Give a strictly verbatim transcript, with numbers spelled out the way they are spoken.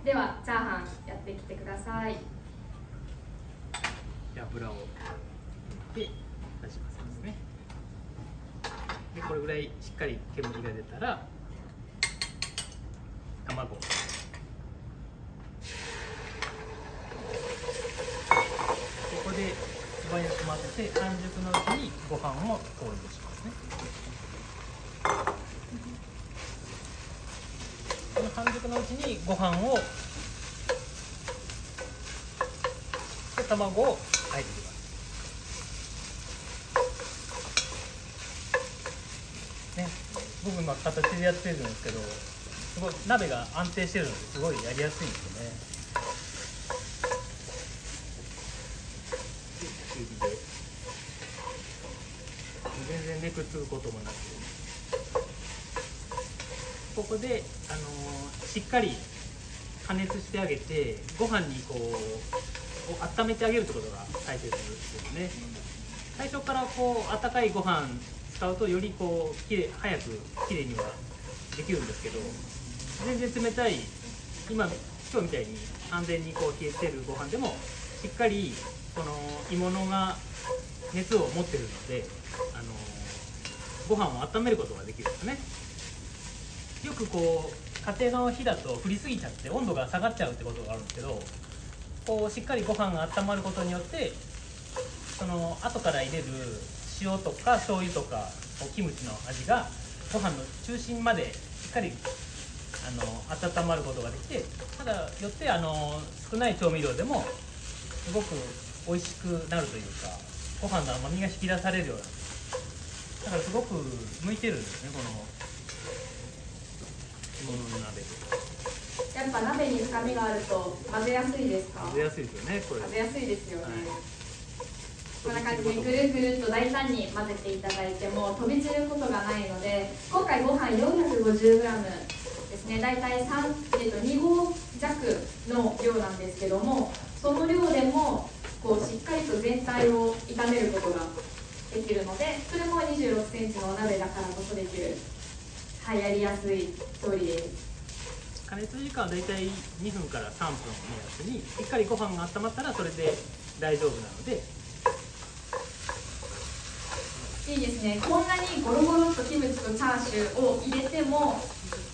ではチャーハンやってきてください。 油を入れて出しますね。でこれぐらいしっかり煙が出たら卵、ここで素早く混ぜて半熟のうちにご飯を投入しますね。この半熟のうちにご飯をで卵をあえていきますね。僕今形でやってるんですけど、すごい鍋が安定してるのですごいやりやすいんですよね。で中火で全然ねくっつくこともなく、ここで、あのー、しっかり加熱してあげてご飯にこう温めてあげるってことが大切ですね。最初からこう温かいご飯使うとよりこうきれい早くきれいにはできるんですけど、全然冷たい今今日みたいに安全にこう冷えてるご飯でもしっかりこの鋳物が熱を持ってるので、あのご飯を温めることができるんですね。よくこう家庭の火だと振りすぎちゃって温度が下がっちゃうってことがあるんですけど、こうしっかりご飯が温まることによって、その後から入れる塩とか醤油とかキムチの味がご飯の中心までしっかりあの温まることができて、ただよってあの少ない調味料でもすごく美味しくなるというか、ご飯の甘みが引き出されるような、だからすごく向いてるんですね、この煮物の鍋。 やっぱ鍋に深みがあると混ぜやすいですか？ 混ぜやすいですよね、これ。 混ぜやすいですよね。はい、こんな感じでぐるぐるっと大胆に混ぜていただいても飛び散ることがないので、今回ご飯 よんひゃくごじゅうグラム ですね、大体さん、えっと、に合弱の量なんですけども、その量でもこうしっかりと全体を炒めることができるので、それもにじゅうろくセンチのお鍋だからこそできる、はい、やりやすい調理です。 加熱時間はだいたいにふんからさんぷんを目安に、しっかりご飯が温まったらそれで大丈夫なので。 いいですね。こんなにゴロゴロっとキムチとチャーシューを入れても